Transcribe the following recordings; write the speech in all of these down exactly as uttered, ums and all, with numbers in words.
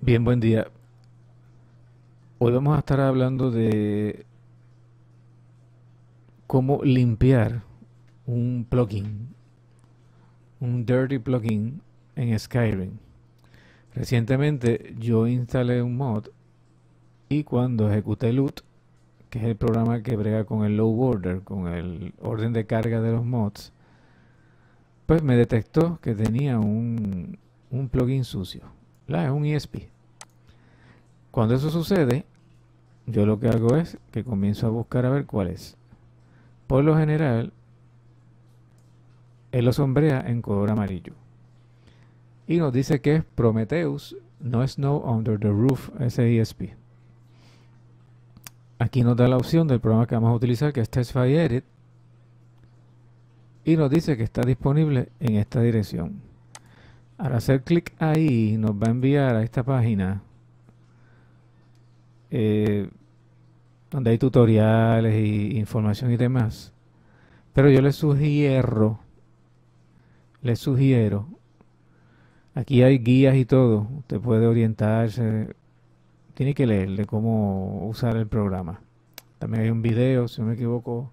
Bien, buen día. Hoy vamos a estar hablando de cómo limpiar un plugin, un dirty plugin en Skyrim. Recientemente yo instalé un mod y cuando ejecuté Loot, que es el programa que brega con el load order, con el orden de carga de los mods, pues me detectó que tenía un, un plugin sucio. La, es un E S P. Cuando eso sucede, yo lo que hago es que comienzo a buscar a ver cuál es. Por lo general, él lo sombrea en color amarillo. Y nos dice que es Prometheus No Snow Under the Roof S E S P. Aquí nos da la opción del programa que vamos a utilizar, que es Testify Edit. Y nos dice que está disponible en esta dirección. Al hacer clic ahí, nos va a enviar a esta página eh, donde hay tutoriales y información y demás. Pero yo les sugiero, les sugiero, aquí hay guías y todo. Usted puede orientarse, tiene que leerle cómo usar el programa. También hay un video, si no me equivoco,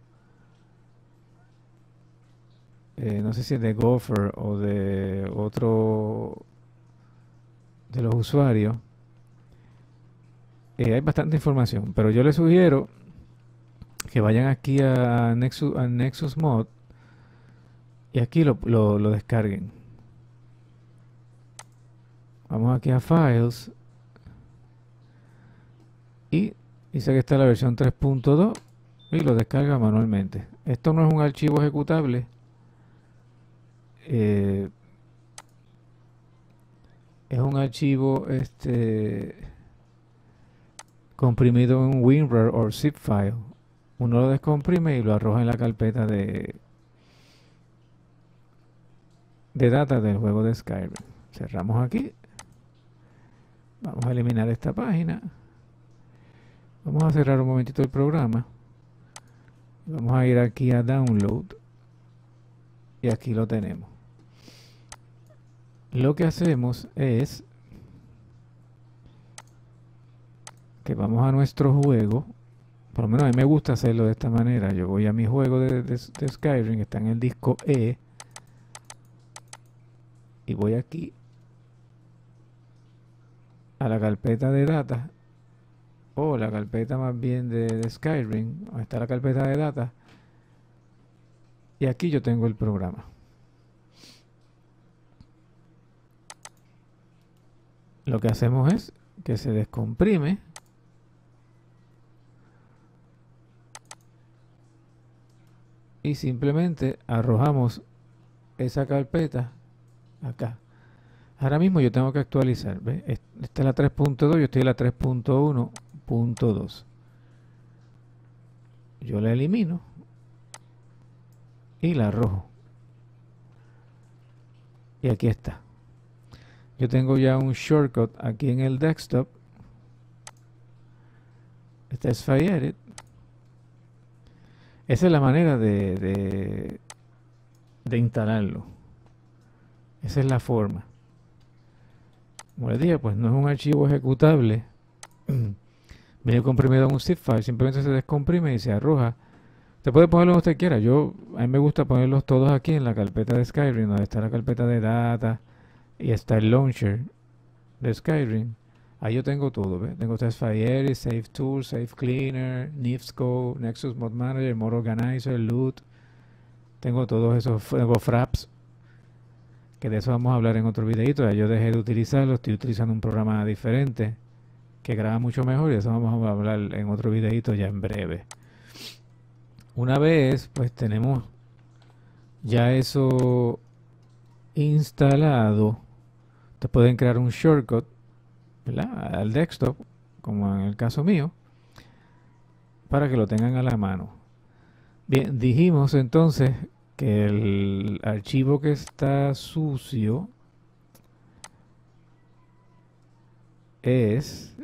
eh, no sé si es de Gopher o de otro de los usuarios. Eh, hay bastante información, pero yo les sugiero que vayan aquí a Nexus, a Nexus Mod y aquí lo, lo, lo descarguen. Vamos aquí a Files y dice que está la versión tres punto dos y lo descarga manualmente. Esto no es un archivo ejecutable. Eh, es un archivo este comprimido en WinRAR o zip file. Uno lo descomprime y lo arroja en la carpeta de de data del juego de Skyrim. Cerramos aquí. Vamos a eliminar esta página. Vamos a cerrar un momentito el programa. Vamos a ir aquí a Download. Y aquí lo tenemos. Lo que hacemos es que vamos a nuestro juego. Por lo menos a mí me gusta hacerlo de esta manera. Yo voy a mi juego de, de, de Skyrim, que está en el disco E. Y voy aquí a la carpeta de data. O la carpeta más bien de, de Skyrim. Donde está la carpeta de data. Y aquí yo tengo el programa. Lo que hacemos es que se descomprime. Y simplemente arrojamos esa carpeta acá. Ahora mismo yo tengo que actualizar. ¿Ve? Esta es la tres punto dos, yo estoy en la tres punto uno punto dos. Yo la elimino y la arrojo. Y aquí está. Yo tengo ya un shortcut aquí en el desktop. Este es FireEdit. Esa es la manera de, de, de instalarlo. Esa es la forma. Como les dije, pues no es un archivo ejecutable. Viene comprimido en un zip file. Simplemente se descomprime y se arroja. Usted puede ponerlo donde usted quiera. Yo, a mí me gusta ponerlos todos aquí en la carpeta de Skyrim, donde está la carpeta de data y está el launcher de Skyrim. Ahí yo tengo todo, ¿ves? Tengo Testify, Save Tools, Save Cleaner, Nifsco, Nexus Mod Manager, Mod Organizer, Loot. Tengo todos esos, tengo Fraps, que de eso vamos a hablar en otro videito. Ya yo dejé de utilizarlo, estoy utilizando un programa diferente que graba mucho mejor y de eso vamos a hablar en otro videito ya en breve. Una vez, pues tenemos ya eso instalado, te pueden crear un shortcut, ¿verdad?, al desktop, como en el caso mío, para que lo tengan a la mano. Bien, dijimos entonces que el archivo que está sucio es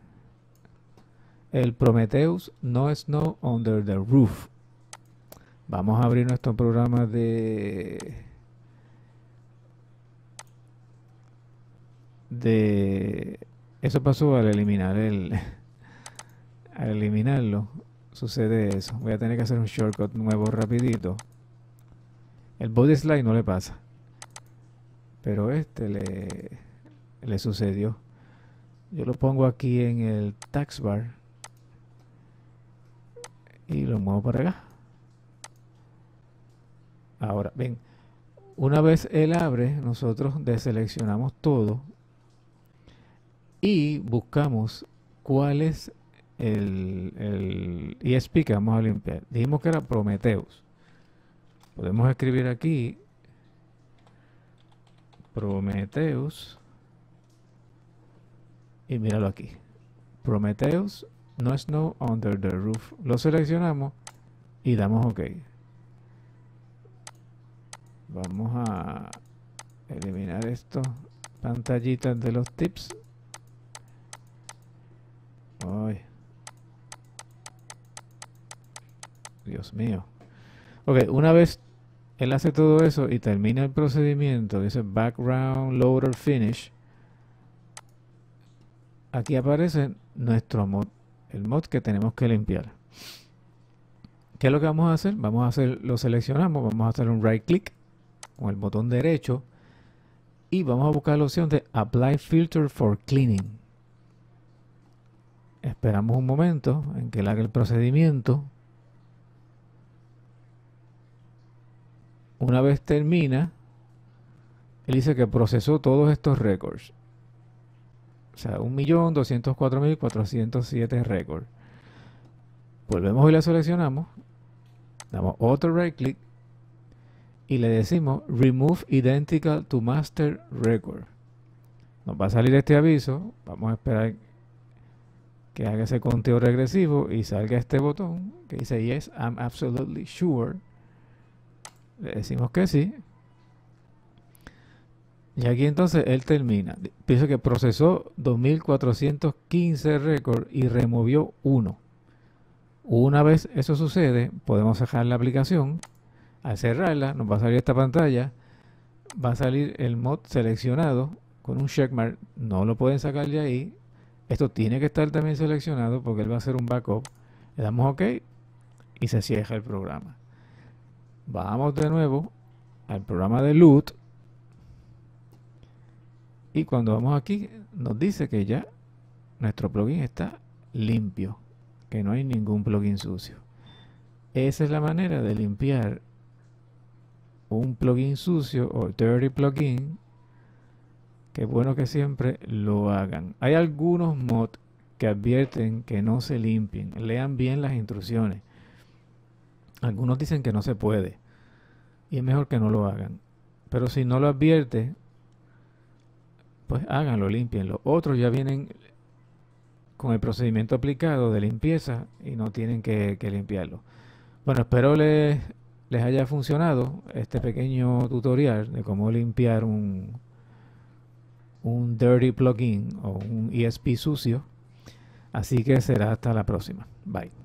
el Prometheus No Snow Under the Roof. Vamos a abrir nuestro programa de de eso pasó al eliminar el al eliminarlo, sucede eso. Voy a tener que hacer un shortcut nuevo rapidito. El body slide no le pasa, pero este le, le sucedió. Yo lo pongo aquí en el taskbar y lo muevo para acá. Ahora, ven, una vez él abre, nosotros deseleccionamos todo y buscamos cuál es el, el E S P que vamos a limpiar. Dijimos que era Prometheus. Podemos escribir aquí Prometheus y míralo aquí. Prometheus no snow under the roof. Lo seleccionamos y damos OK. Vamos a eliminar estos pantallitas de los tips. Ay. Dios mío. Ok, una vez él hace todo eso y termina el procedimiento, dice background loader finish. Aquí aparece nuestro mod, el mod que tenemos que limpiar. ¿Qué es lo que vamos a hacer? Vamos a hacer, lo seleccionamos, vamos a hacer un right click con el botón derecho y vamos a buscar la opción de Apply Filter for Cleaning. Esperamos un momento en que él haga el procedimiento. Una vez termina, él dice que procesó todos estos récords. O sea, un millón doscientos cuatro mil cuatrocientos siete récords. Volvemos y la seleccionamos. Damos otro right click y le decimos Remove Identical to Master Record. Nos va a salir este aviso. Vamos a esperar que haga ese conteo regresivo y salga este botón que dice Yes, I'm absolutely sure. Le decimos que sí. Y aquí entonces él termina. Pienso que procesó dos mil cuatrocientos quince récords y removió uno. Una vez eso sucede, podemos cerrar la aplicación. Al cerrarla, nos va a salir esta pantalla. Va a salir el mod seleccionado con un checkmark. No lo pueden sacar de ahí. Esto tiene que estar también seleccionado porque él va a hacer un backup. Le damos OK y se cierra el programa. Vamos de nuevo al programa de Loot. Y cuando vamos aquí, nos dice que ya nuestro plugin está limpio. Que no hay ningún plugin sucio. Esa es la manera de limpiar un plugin sucio o dirty plugin. Que es bueno que siempre lo hagan. Hay algunos mods que advierten que no se limpien. Lean bien las instrucciones. Algunos dicen que no se puede. Y es mejor que no lo hagan. Pero si no lo advierte, pues háganlo, limpienlo. Otros ya vienen con el procedimiento aplicado de limpieza y no tienen que, que limpiarlo. Bueno, espero les, les haya funcionado este pequeño tutorial de cómo limpiar un, un dirty plugin o un E S P sucio. Así que será hasta la próxima. Bye.